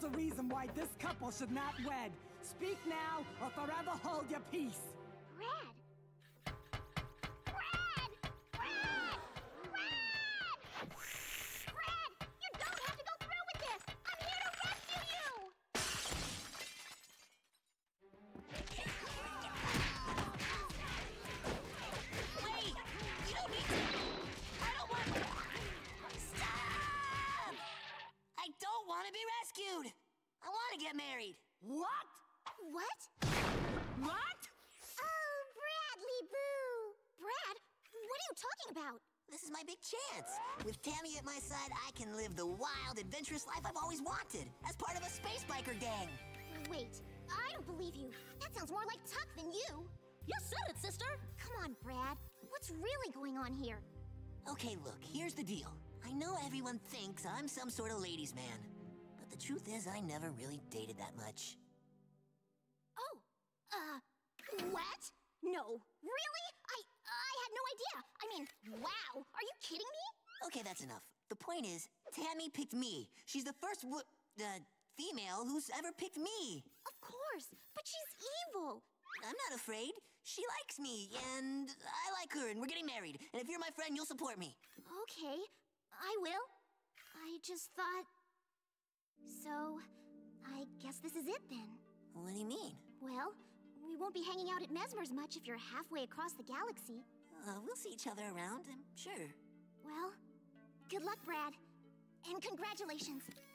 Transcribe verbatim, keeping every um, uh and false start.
there's a reason why this couple should not wed. Speak now, or forever hold your peace. Brad! Brad! Brad! Brad! Brad! You don't have to go through with this! I'm here to rescue you! Wait! You don't need to! I don't want... Stop! I don't want to be rescued! I want to get married! What? What? What? Oh, Bradley Boo! Brad, what are you talking about? This is my big chance. With Tammy at my side, I can live the wild, adventurous life I've always wanted as part of a space biker gang. Wait, I don't believe you. That sounds more like Tuck than you. You said it, sister! Come on, Brad. What's really going on here? Okay, look, here's the deal. I know everyone thinks I'm some sort of ladies' man, but the truth is I never really dated that much. Oh, uh, what? No, really? I, I had no idea. I mean, wow, are you kidding me? Okay, that's enough. The point is, Tammy picked me. She's the first wo- uh, female who's ever picked me. Of course, but she's evil. I'm not afraid. She likes me, and I like her, and we're getting married. And if you're my friend, you'll support me. Okay, I will. I just thought... So, I guess this is it then. What do you mean? Well, we won't be hanging out at Mesmer's much if you're halfway across the galaxy. Uh, we'll see each other around, I'm sure. Well, good luck, Brad. And congratulations.